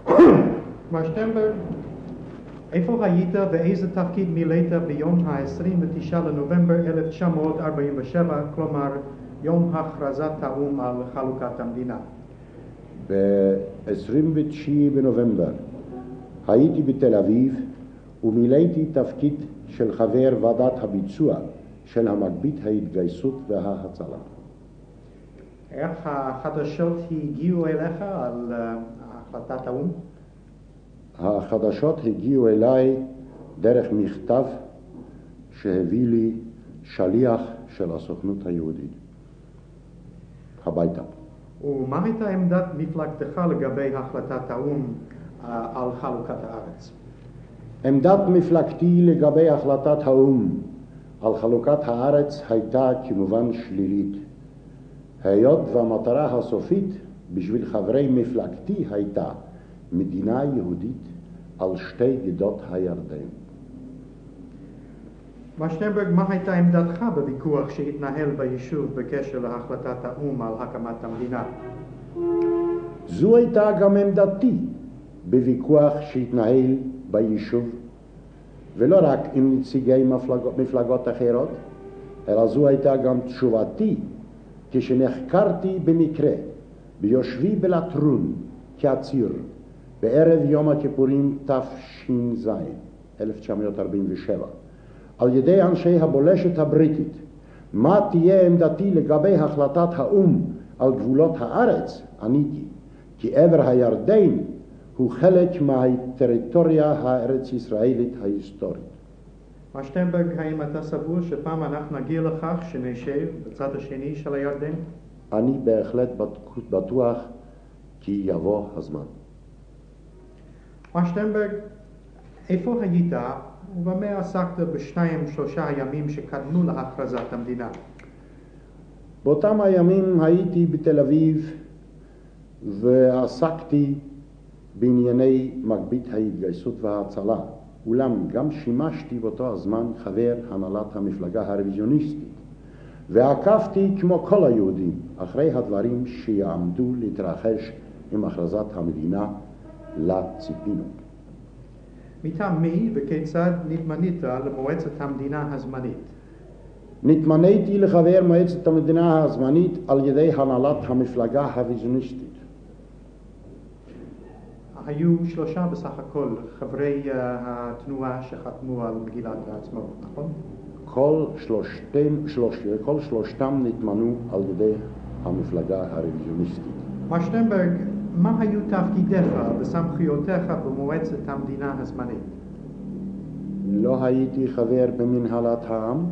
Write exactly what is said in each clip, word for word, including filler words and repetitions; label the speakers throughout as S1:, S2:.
S1: מר שטרנברג, איפה היית ואיזה תפקיד מילאת ביום ה-עשרים ותשעה לנובמבר אלף תשע מאות ארבעים ושבע, כלומר יום הכרזת האו"ם על חלוקת המדינה?
S2: ב-עשרים ותשעה בנובמבר הייתי בתל אביב ומילאתי תפקיד של חבר ועדת הביצוע של המגבית ההתגייסות וההצלה.
S1: איך החדשות הגיעו אליך על החלטת האו"ם?
S2: החדשות הגיעו אליי דרך מכתב שהביא לי שליח של הסוכנות היהודית הביתה.
S1: ומה הייתה עמדת מפלגתך לגבי החלטת האו"ם על חלוקת הארץ?
S2: עמדת מפלגתי לגבי החלטת האו"ם על חלוקת הארץ הייתה כמובן שלילית. היות והמטרה הסופית בשביל חברי מפלגתי הייתה מדינה יהודית על שתי גדות הירדן.
S1: מר שטרנברג, מה הייתה עמדתך בוויכוח שהתנהל ביישוב בקשר להחלטת האו"ם על הקמת המדינה?
S2: זו הייתה גם עמדתי בוויכוח שהתנהל ביישוב, ולא רק עם נציגי מפלגות, מפלגות אחרות, אלא זו הייתה גם תשובתי כשנחקרתי במקרה ביושבי בלטרון כעציר בערב יום הכיפורים תש"ז אלף תשע מאות ארבעים ושבע על ידי אנשי הבולשת הבריטית. מה תהיה עמדתי לגבי החלטת האו"ם על גבולות הארץ? עניתי כי עבר הירדן הוא חלק מהטריטוריה הארץ ישראלית ההיסטורית.
S1: מר שטרנברג, האם אתה סבור שפעם אנחנו נגיע לכך שנשב בצד השני של הירדן?
S2: אני בהחלט בטוח כי יבוא הזמן.
S1: מר שטרנברג, איפה היית ובמה עסקת בשניים שלושה הימים שקדמו להכרזת המדינה?
S2: באותם הימים הייתי בתל אביב ועסקתי בענייני מגבית ההתגייסות וההצלה, אולם גם שימשתי באותו הזמן חבר הנהלת המפלגה הרוויזיוניסטית, ועקבתי כמו כל היהודים אחרי הדברים שיעמדו להתרחש עם הכרזת המדינה לציפינו.
S1: מטעם מי וכיצד נתמנית למועצת המדינה הזמנית?
S2: נתמניתי לחבר מועצת המדינה הזמנית על ידי הנהלת המפלגה הרוויזיוניסטית.
S1: היו שלושה בסך הכל חברי uh, התנועה שחתמו על מגילת העצמאות, נכון?
S2: כל שלושתם, שלוש, כל שלושתם נתמנו על ידי המפלגה הרוויזיוניסטית.
S1: מר שטרנברג, מה היו תפקידיך וסמכויותיך במועצת המדינה הזמנית?
S2: לא הייתי חבר במנהלת העם,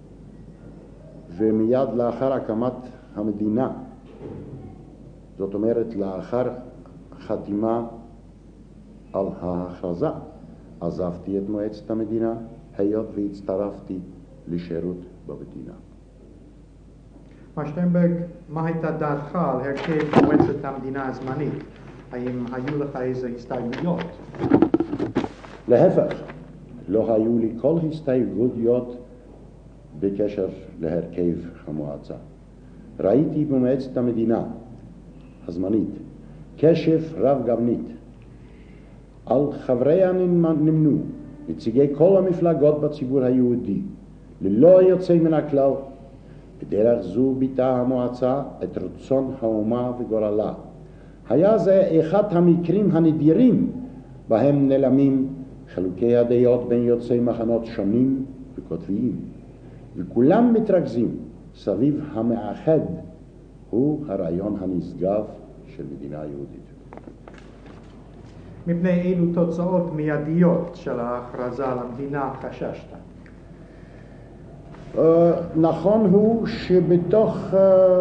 S2: ומיד לאחר הקמת המדינה, זאת אומרת לאחר חתימה על ההכרזה, עזבתי את מועצת המדינה, היות והצטרפתי לשירות במדינה.
S1: מר שטרנברג, מה הייתה דעתך על הרכב מועצת המדינה הזמנית? האם היו לך איזה הסתייגויות?
S2: להפך, לא היו לי כל הסתייגויות בקשר להרכב המועצה. ראיתי במועצת המדינה הזמנית קשב רב גבנית. על חבריה נמנו נציגי כל המפלגות בציבור היהודי, ללא יוצא מן הכלל. בדרך זו ביטאה המועצה את רצון האומה וגורלה. היה זה אחד המקרים הנדירים בהם נעלמים חילוקי הדעות בין יוצאי מחנות שונים וכותביים, וכולם מתרכזים סביב המאחד, הוא הרעיון הנשגב של מדינה יהודית.
S1: מפני אילו תוצאות מיידיות של ההכרזה על המדינה חששת?
S2: Uh, נכון הוא שבתוך uh,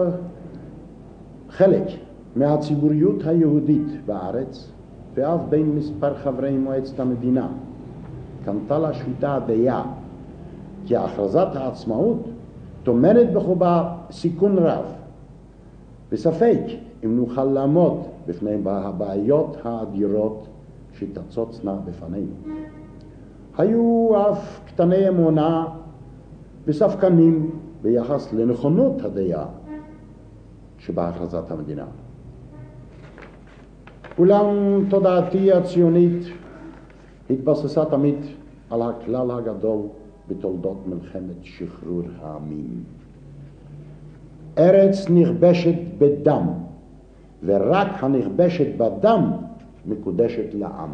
S2: חלק מהציבוריות היהודית בארץ, ואף בין מספר חברי מועצת המדינה, קנתה לשביתה הדעה כי הכרזת העצמאות טומנת בחובה סיכון רב, וספק אם נוכל לעמוד בפני הבעיות האדירות שתצוצנה בפנינו. היו אף קטני אמונה וספקנים ביחס לנכונות הדעה שבהכרזת המדינה. אולם תודעתי הציונית התבססה תמיד על הכלל הגדול בתולדות מלחמת שחרור העמים. ארץ נכבשת בדם, ורק הנכבשת בדם מקודשת לעם.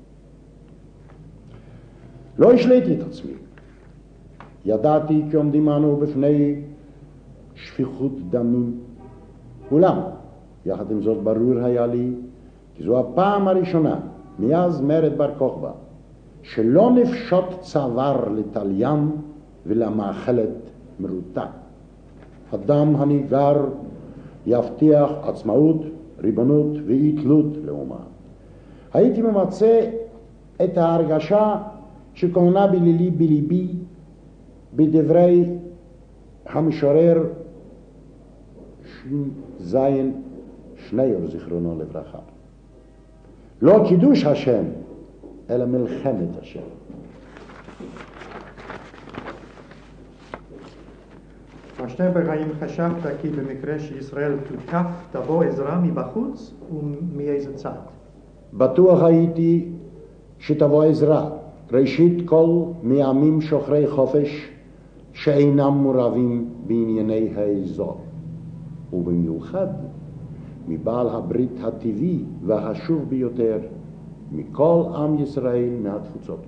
S2: לא השליתי את עצמי. ידעתי כי עומדים אנו בפני שפיכות דמים. אולם, יחד עם זאת ברור היה לי כי זו הפעם הראשונה מאז מרד בר כוכבא שלא נפשוט צוואר לתליין ולמאכלת מרותה. הדם הניגר יבטיח עצמאות, ריבונות ואי תלות לאומה. הייתי ממצא את ההרגשה שקונה בלילי בליבי בדברי המשורר זין שניאור זיכרונו לברכה. לא קידוש השם, אלא מלחמת השם.
S1: מר שטרנברג, האם חשבת כי במקרה שישראל תותקף תבוא עזרה מבחוץ ומאיזה צד?
S2: בטוח הייתי שתבוא עזרה, ראשית כל מעמים שוחרי חופש שאינם מעורבים בענייני האזור, ובמיוחד מבעל הברית הטבעי והחשוב ביותר מכל עם ישראל מהתפוצות.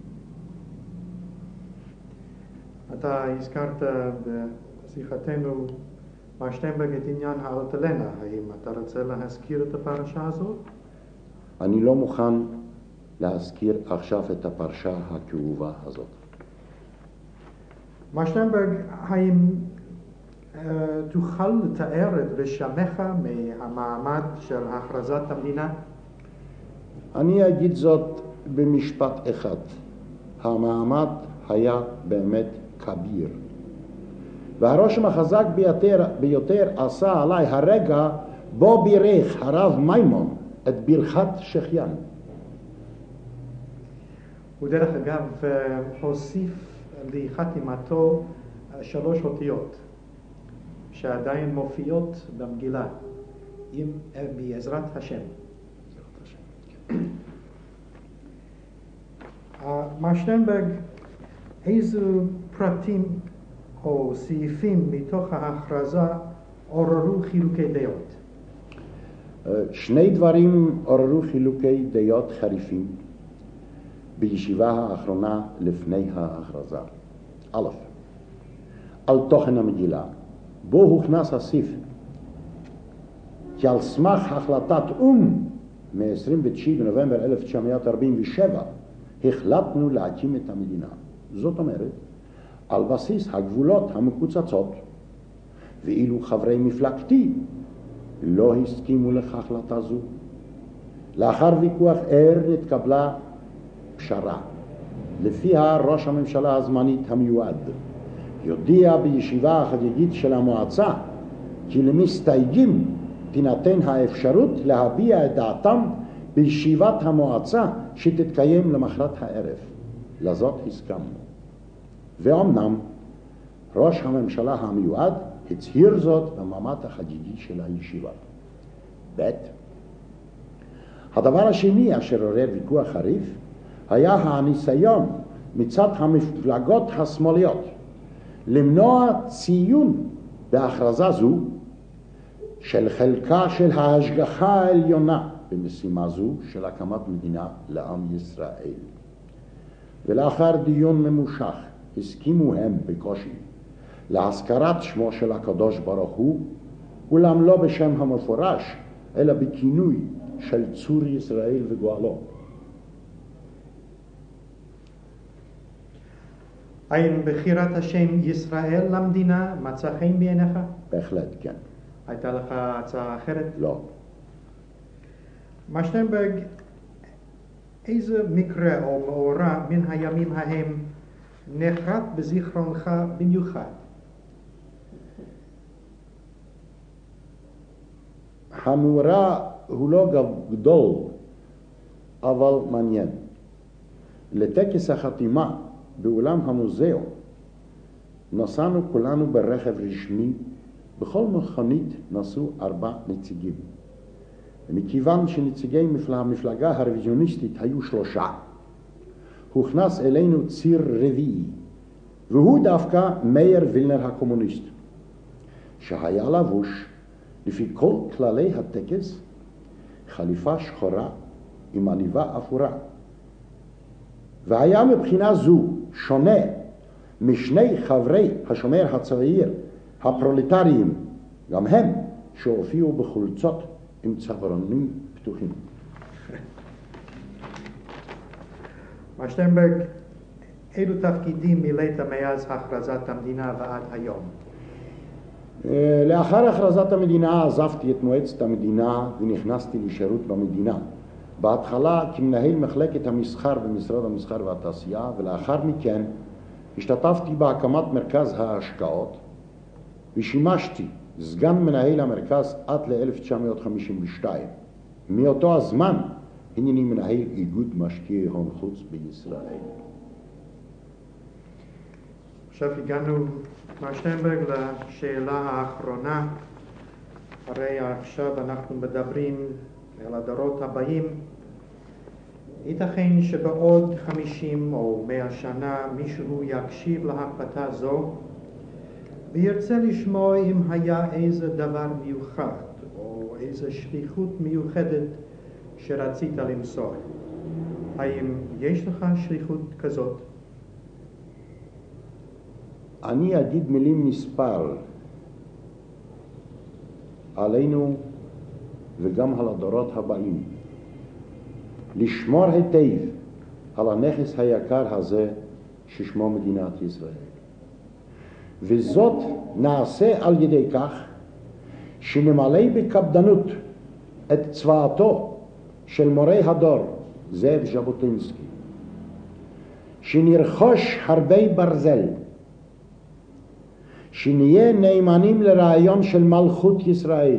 S1: אתה הזכרת בשיחתנו, מר שטרנברג, את עניין האלטלנה. האם אתה רוצה להזכיר את הפרשה הזאת?
S2: אני לא מוכן להזכיר עכשיו את הפרשה הכאובה הזאת.
S1: מר שטרנברג, האם uh, תוכל לתאר את רשמך מהמעמד של הכרזת המדינה?
S2: אני אגיד זאת במשפט אחד. המעמד היה באמת כביר. והרושם החזק ביותר, ביותר עשה עליי הרגע בו בירך הרב מימון את ברכת שחיין.
S1: ודרך אגב הוסיף לחתימתו שלוש אותיות שעדיין מופיעות במגילה, עם בעזרת השם. מר שטרנברג, איזה פרטים או סעיפים מתוך ההכרזה עוררו חילוקי דעות?
S2: שני דברים עוררו חילוקי דעות חריפים בישיבה האחרונה לפני ההכרזה. א', על תוכן המגילה, בו הוכנס הסעיף כי על סמך החלטת אום מ-עשרים ותשעה בנובמבר אלף תשע מאות ארבעים ושבע החלטנו להקים את המדינה. זאת אומרת, על בסיס הגבולות המקוצצות, ואילו חברי מפלגתי לא הסכימו להחלטה זו. לאחר ויכוח ער התקבלה פשרה, לפיה ראש הממשלה הזמנית המיועד יודיע בישיבה החגיגית של המועצה כי למסתייגים תינתן האפשרות להביע את דעתם בישיבת המועצה שתתקיים למחרת הערב. לזאת הסכמנו. ואומנם ראש הממשלה המיועד הצהיר זאת במעמד החגיגי של הישיבה. ב', הדבר השני אשר עורר ויכוח חריף היה הניסיון מצד המפלגות השמאליות למנוע ציון בהכרזה זו של חלקה של ההשגחה העליונה במשימה זו של הקמת מדינה לעם ישראל. ולאחר דיון ממושך הסכימו הם בקושי להזכרת שמו של הקדוש ברוך הוא, אולם לא בשם המפורש, אלא בכינוי של צור ישראל וגואלו.
S1: האם בחירת השם ישראל למדינה מצא חן בעיניך?
S2: בהחלט כן.
S1: הייתה לך הצעה אחרת?
S2: לא.
S1: מר שטרנברג, איזה מקרה או מאורע מן הימים ההם נחרת בזיכרונך במיוחד?
S2: המאורע הוא לא גדול, אבל מעניין. לטקס החתימה באולם המוזיאון נסענו כולנו ברכב רשמי, בכל מכונית נסעו ארבע נציגים. ומכיוון שנציגי המפלגה הרוויזיוניסטית היו שלושה, הוכנס אלינו ציר רביעי, והוא דווקא מאיר וילנר הקומוניסט, שהיה לבוש לפי כל כללי הטקס חליפה שחורה עם עניבה אפורה, והיה מבחינה זו שונה משני חברי השומר הצעיר הפרולטריים, גם הם שהופיעו בחולצות עם צווארונים פתוחים.
S1: מר שטרנברג, אילו תפקידים מילאת מאז הכרזת המדינה ועד היום?
S2: לאחר הכרזת המדינה עזבתי את מועצת המדינה ונכנסתי לשירות במדינה. בהתחלה כמנהל מחלקת המסחר במשרד המסחר והתעשייה, ולאחר מכן השתתפתי בהקמת מרכז ההשקעות ושימשתי סגן מנהל המרכז עד ל-אלף תשע מאות חמישים ושתיים. מאותו הזמן הנני מנהל איגוד משקיעי הון חוץ בישראל.
S1: עכשיו הגענו, מר שטרנברג, לשאלה האחרונה. הרי עכשיו אנחנו מדברים על הדורות הבאים. ייתכן שבעוד חמישים או מאה שנה מישהו יקשיב להקלטה זו וירצה לשמוע אם היה איזה דבר מיוחד או איזה שליחות מיוחדת שרצית למסור. האם יש לך שליחות כזאת?
S2: אני אגיד מילים מספר עלינו וגם על הדורות הבאים. לשמור היטב על הנכס היקר הזה ששמו מדינת ישראל. וזאת נעשה על ידי כך שנמלא בקפדנות את צוואתו של מורה הדור זאב ז'בוטינסקי, שנרכוש הרבה ברזל, שנהיה נאמנים לרעיון של מלכות ישראל,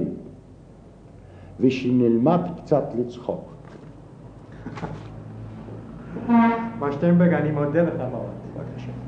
S2: ושנלמד קצת לצחוק.
S1: מר שטרנברג, אני מודה לך מאוד. בבקשה.